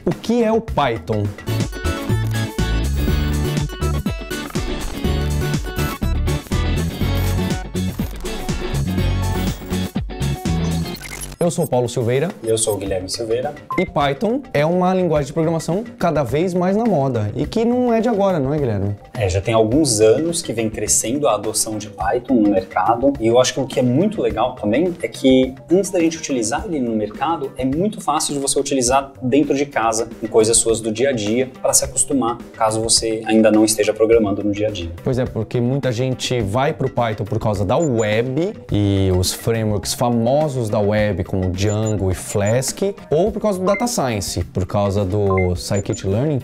O que é o Python? Eu sou o Paulo Silveira. E eu sou o Guilherme Silveira. E Python é uma linguagem de programação cada vez mais na moda e que não é de agora, não é, Guilherme? Já tem alguns anos que vem crescendo a adoção de Python no mercado, e eu acho que o que é muito legal também é que antes da gente utilizar ele no mercado, é muito fácil de você utilizar dentro de casa, em coisas suas do dia a dia, para se acostumar, caso você ainda não esteja programando no dia a dia. Pois é, porque muita gente vai para o Python por causa da web e os frameworks famosos da web, como Django e Flask, ou por causa do Data Science, por causa do Scikit-Learn,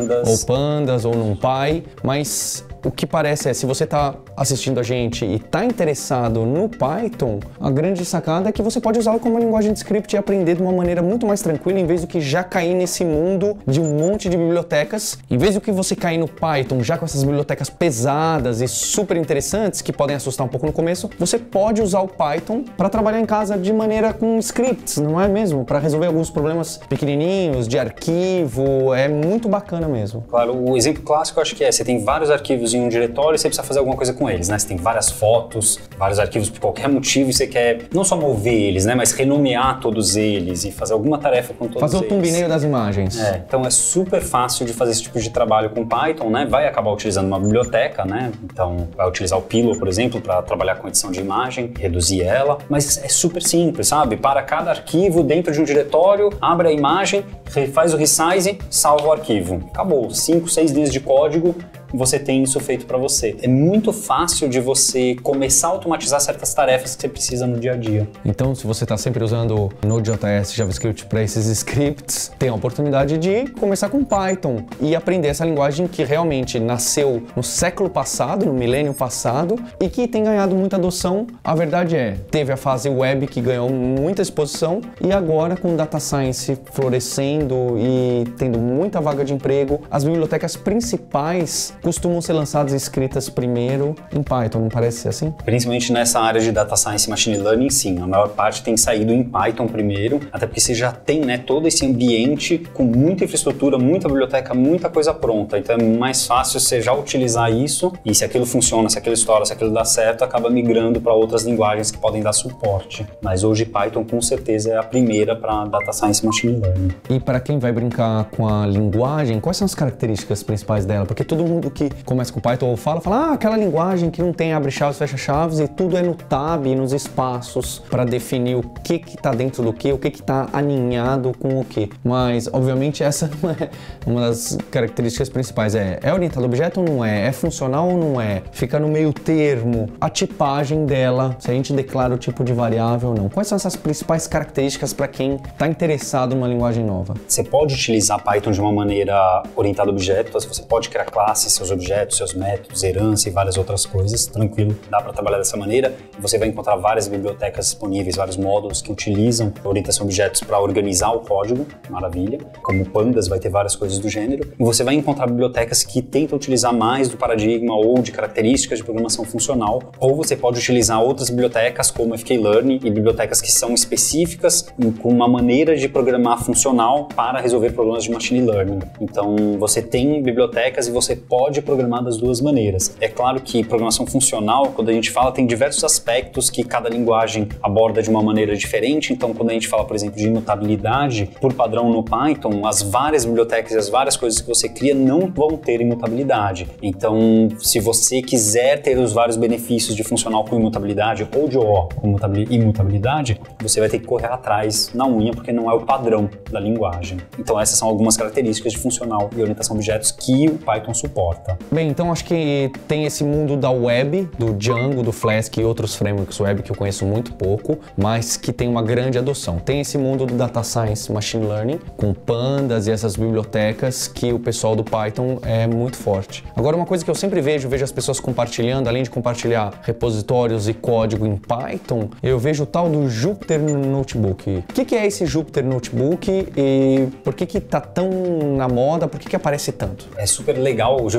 Pandas ou NumPy, mas o que parece é, se você está assistindo a gente e está interessado no Python, a grande sacada é que você pode usá-lo como uma linguagem de script e aprender de uma maneira muito mais tranquila, em vez do que já cair nesse mundo de um monte de bibliotecas. Em vez do que você cair no Python já com essas bibliotecas pesadas e super interessantes, que podem assustar um pouco no começo, você pode usar o Python para trabalhar em casa de maneira com scripts, não é mesmo? Para resolver alguns problemas pequenininhos, de arquivo, é muito bacana mesmo. Claro, o exemplo clássico eu acho que você tem vários arquivos em um diretório e você precisa fazer alguma coisa com eles, né? Você tem várias fotos, vários arquivos por qualquer motivo e você quer não só mover eles, né? Mas renomear todos eles e fazer alguma tarefa com todos eles. Fazer o thumbnail das imagens. Então é super fácil de fazer esse tipo de trabalho com Python, né? Vai acabar utilizando uma biblioteca, né? Então vai utilizar o Pillow, por exemplo, para trabalhar com edição de imagem, reduzir ela, mas é super simples, sabe? Para cada arquivo dentro de um diretório, abre a imagem, faz o resize, salva o arquivo. Acabou, 5, 6 linhas de código, você tem isso feito para você. É muito fácil de você começar a automatizar certas tarefas que você precisa no dia a dia. Então, se você está sempre usando Node.js, JavaScript para esses scripts, tem a oportunidade de começar com Python e aprender essa linguagem que realmente nasceu no século passado, no milênio passado, e que tem ganhado muita adoção. A verdade é, teve a fase web que ganhou muita exposição e agora com Data Science florescendo e tendo muita vaga de emprego, as bibliotecas principais costumam ser lançadas e escritas primeiro em Python, não parece ser assim? Principalmente nessa área de Data Science e Machine Learning, sim. A maior parte tem saído em Python primeiro, até porque você já tem, né, todo esse ambiente com muita infraestrutura, muita biblioteca, muita coisa pronta. Então é mais fácil você já utilizar isso e se aquilo funciona, se aquilo estoura, se aquilo dá certo, acaba migrando para outras linguagens que podem dar suporte. Mas hoje Python com certeza é a primeira para Data Science e Machine Learning. E para quem vai brincar com a linguagem, quais são as características principais dela? Porque todo mundo que começa com Python ou fala, aquela linguagem que não tem abre-chaves, fecha-chaves e tudo é no tab, nos espaços para definir o que está dentro do que, o que está aninhado com o que. Mas, obviamente, essa não é uma das características principais. É orientado a objeto ou não é? É funcional ou não é? Fica no meio termo. A tipagem dela, se a gente declara o tipo de variável ou não. Quais são essas principais características para quem está interessado numa linguagem nova? Você pode utilizar Python de uma maneira orientada a objetos, você pode criar classes, seus objetos, seus métodos, herança e várias outras coisas, tranquilo, dá para trabalhar dessa maneira. Você vai encontrar várias bibliotecas disponíveis, vários módulos que utilizam a orientação a objetos para organizar o código, maravilha. Como Pandas vai ter várias coisas do gênero. E você vai encontrar bibliotecas que tentam utilizar mais do paradigma ou de características de programação funcional, ou você pode utilizar outras bibliotecas como FK-Learn e bibliotecas que são específicas com uma maneira de programar funcional para resolver problemas de machine learning. Então você tem bibliotecas e você pode programar das duas maneiras. É claro que programação funcional, quando a gente fala, tem diversos aspectos que cada linguagem aborda de uma maneira diferente. Então, quando a gente fala, por exemplo, de imutabilidade, por padrão no Python, as várias bibliotecas e as várias coisas que você cria não vão ter imutabilidade. Então, se você quiser ter os vários benefícios de funcional com imutabilidade ou de OO com imutabilidade, você vai ter que correr atrás na unha, porque não é o padrão da linguagem. Então, essas são algumas características de funcional e orientação a objetos que o Python suporta. Bem, então acho que tem esse mundo da web, do Django, do Flask e outros frameworks web que eu conheço muito pouco, mas que tem uma grande adoção. Tem esse mundo do Data Science Machine Learning, com Pandas e essas bibliotecas que o pessoal do Python é muito forte. Agora, uma coisa que eu sempre vejo as pessoas compartilhando, além de compartilhar repositórios e código em Python, eu vejo o tal do Jupyter Notebook. O que é esse Jupyter Notebook e por que tá tão na moda, por que aparece tanto? É super legal, o Jupyter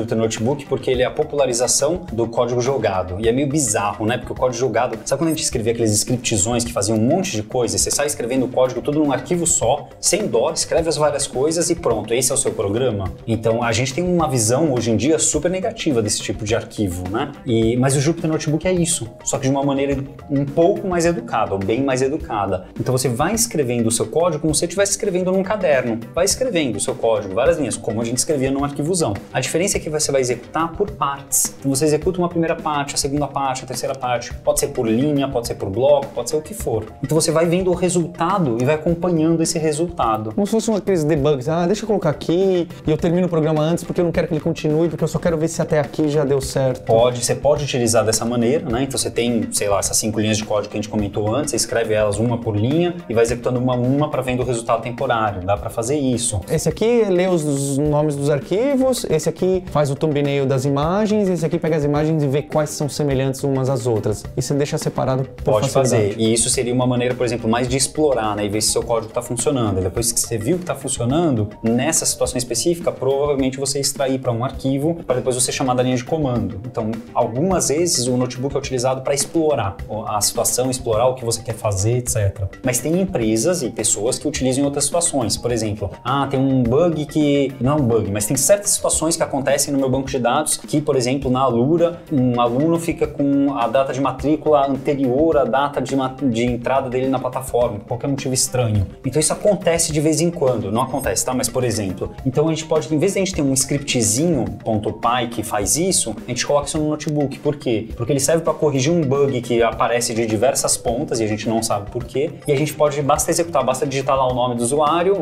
Jupyter Notebook porque ele é a popularização do código jogado. E é meio bizarro, né? Porque o código jogado... Sabe quando a gente escrevia aqueles scriptzões que faziam um monte de coisa? Você sai escrevendo o código tudo num arquivo só, sem dó, escreve as várias coisas e pronto, esse é o seu programa. Então a gente tem uma visão hoje em dia super negativa desse tipo de arquivo, né? Mas o Jupyter Notebook é isso, só que de uma maneira um pouco mais educada, ou bem mais educada. Então você vai escrevendo o seu código como se você estivesse escrevendo num caderno. Vai escrevendo o seu código, várias linhas, como a gente escrevia num arquivozão. A diferença é que você vai executar por partes. Então você executa uma primeira parte, a segunda parte, a terceira parte. Pode ser por linha, pode ser por bloco, pode ser o que for. Então você vai vendo o resultado e vai acompanhando esse resultado. Como se fosse aqueles debugs. Deixa eu colocar aqui e eu termino o programa antes porque eu não quero que ele continue, porque eu só quero ver se até aqui já deu certo. Você pode utilizar dessa maneira, né? Então você tem, sei lá, essas 5 linhas de código que a gente comentou antes, você escreve elas uma por linha e vai executando uma a uma para vendo o resultado temporário. Dá para fazer isso. Esse aqui lê os nomes dos arquivos, esse aqui faz o thumbnail das imagens, esse aqui pega as imagens e vê quais são semelhantes umas às outras. E você deixa separado por Pode facilidade. fazer. E isso seria uma maneira, por exemplo, mais de explorar, né? E ver se seu código está funcionando. E depois que você viu que está funcionando, nessa situação específica, provavelmente você extrair para um arquivo para depois você chamar da linha de comando. Então, algumas vezes o notebook é utilizado para explorar a situação, explorar o que você quer fazer, etc. Mas tem empresas e pessoas que utilizam em outras situações. Por exemplo, tem um bug que... Não é um bug, mas tem certas situações que acontecem no meu banco de dados que, por exemplo, na Alura, um aluno fica com a data de matrícula anterior à data de entrada dele na plataforma, por qualquer motivo estranho. Então isso acontece de vez em quando. Não acontece, tá? Mas, por exemplo, então a gente pode, em vez de a gente ter um scriptzinho .py que faz isso, a gente coloca isso no notebook. Por quê? Porque ele serve para corrigir um bug que aparece de diversas pontas e a gente não sabe por quê. E a gente basta executar, basta digitar lá o nome do usuário,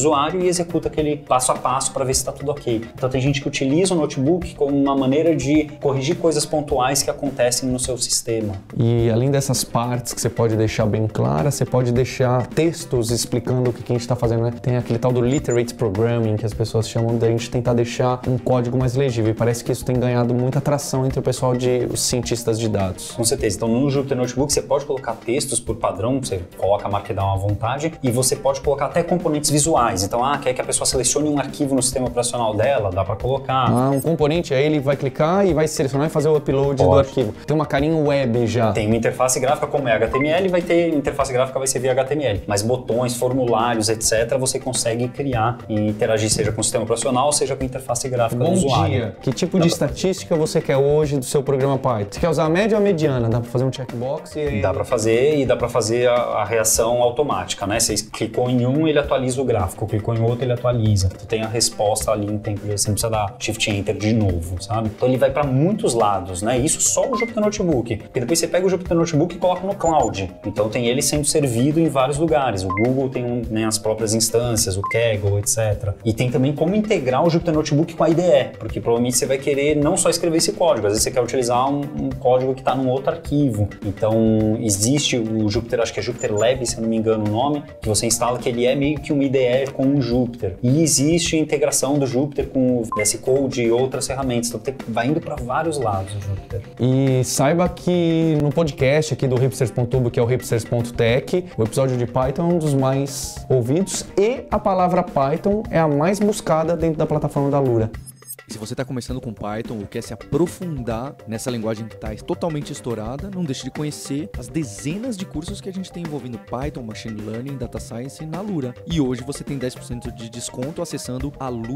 e executa aquele passo a passo para ver se está tudo ok. Então tem gente que utiliza o notebook como uma maneira de corrigir coisas pontuais que acontecem no seu sistema. E além dessas partes que você pode deixar bem claras, você pode deixar textos explicando o que a gente está fazendo, né? Tem aquele tal do literate programming que as pessoas chamam da gente tentar deixar um código mais legível. E parece que isso tem ganhado muita atração entre o pessoal os cientistas de dados. Com certeza. Então no Jupyter Notebook você pode colocar textos por padrão, você coloca a Markdown à vontade e você pode colocar até componentes visuais. Então, quer que a pessoa selecione um arquivo no sistema operacional dela, dá para colocar. Um componente, aí ele vai clicar e vai selecionar e fazer o upload do arquivo. Tem uma carinha web já. Tem uma interface gráfica como é HTML, interface gráfica vai ser via HTML. Mas botões, formulários, etc., você consegue criar e interagir seja com o sistema operacional, seja com a interface gráfica do usuário. Bom dia. Que tipo de estatística você quer hoje do seu programa Python? Você quer usar a média ou a mediana? Dá para fazer um checkbox e aí... Dá para fazer a reação automática, né? Você clicou em um, ele atualiza o gráfico. Clicou em outro, ele atualiza. Então tem a resposta ali em tempo real. Você não precisa dar Shift Enter de novo, sabe? Então ele vai para muitos lados, né? Isso só o Jupyter Notebook. Porque depois você pega o Jupyter Notebook e coloca no cloud. Então tem ele sendo servido em vários lugares. O Google tem as próprias instâncias, o Kaggle, etc. E tem também como integrar o Jupyter Notebook com a IDE, porque provavelmente você vai querer não só escrever esse código, às vezes você quer utilizar um código que está num outro arquivo. Então existe o Jupyter, acho que é Jupyter Lab, se eu não me engano o nome, que você instala, que ele é meio que um IDE com o Jupyter. E existe a integração do Jupyter com o VS Code e outras ferramentas. Então vai indo para vários lados o Jupyter. E saiba que no podcast aqui do hipsters.tubo, que é o hipsters.tech, o episódio de Python é um dos mais ouvidos e a palavra Python é a mais buscada dentro da plataforma da Alura. E se você está começando com Python ou quer se aprofundar nessa linguagem que está totalmente estourada, não deixe de conhecer as dezenas de cursos que a gente tem envolvendo Python, Machine Learning, Data Science na Alura. E hoje você tem 10% de desconto acessando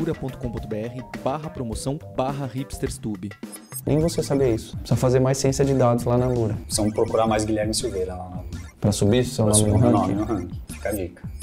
alura.com.br/promoção/hipsterstube. Nem você sabia isso. Precisa fazer mais ciência de dados lá na Alura. Precisamos procurar mais Guilherme Silveira lá na Alura. Para subir seu nome no ranking? Fica a dica.